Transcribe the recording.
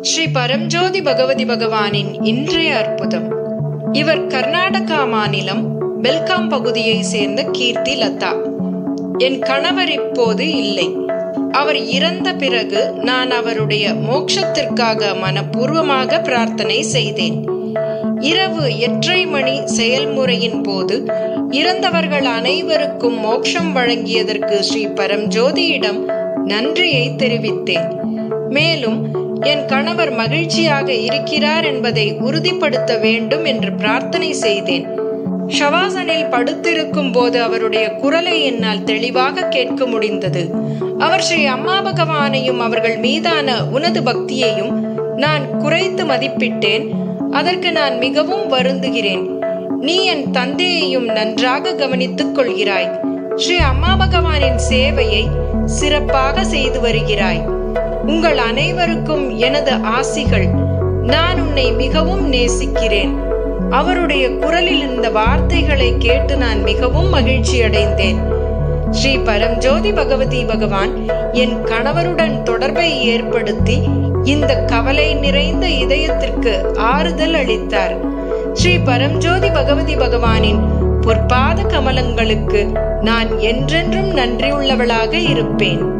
ஸ்ரீ பரம்ஜோதி பகவதி பகவானின் இன்றைய அற்புதம். இவர் கர்நாடகா மாநிலம் பெல்காம் பகுதியை சேர்ந்த கீர்த்தி லதா. என் கணவர் இப்போது இல்லை. அவர் இறந்த பிறகு நான் அவருடைய மோட்சத்திற்காக மனப்பூர்வமாக பிரார்த்தனை செய்தேன். இரவு 8:30 மணி செயல்முறையின் போது இறந்தவர்கள் அனைவருக்கும் மோட்சம் வழங்கியதற்கு ஸ்ரீ பரம்ஜோதியிடம் நன்றியை தெரிவித்தேன். மேலும் என் கணவர் மகிழ்ச்சியாக இருக்கிறார் என்பதை உறுதிப்படுத்த வேண்டும் என்று பிரார்த்தனை செய்தேன். ஷவாசனில் படுத்திருக்கும் போது அவருடைய குரலை என்னால் தெளிவாக கேட்க முடிந்தது. அவர் ஸ்ரீ அம்மா பகவானையும் அவர்கள் மீதான உனது பக்தியையும் நான் குறைத்து மதிப்பிட்டேன். அதற்கு நான் மிகவும் வருந்துகிறேன். நீ என் தந்தையையும் நன்றாக கவனித்துக் கொள்கிறாய். ஸ்ரீ அம்மா பகவானின் சேவையை சிறப்பாக செய்து வருகிறாய். உங்கள் அனைவருக்கும் எனது ஆசிகள். நான் உன்னை மிகவும் நேசிக்கிறேன். அவருடைய குரலில் இந்த வார்த்தைகளை கேட்டு நான் மிகவும் மகிழ்ச்சி அடைந்தேன். ஸ்ரீ பரம்ஜோதி பகவதி பகவான் என் கணவருடன் தொடர்பை ஏற்படுத்தி இந்த கவலை நிறைந்த இதயத்திற்கு ஆறுதல் அளித்தார். ஸ்ரீ பரம்ஜோதி பகவதி பகவானின் பொற்பாத கமலங்களுக்கு நான் என்றென்றும் நன்றியுள்ளவளாக இருப்பேன்.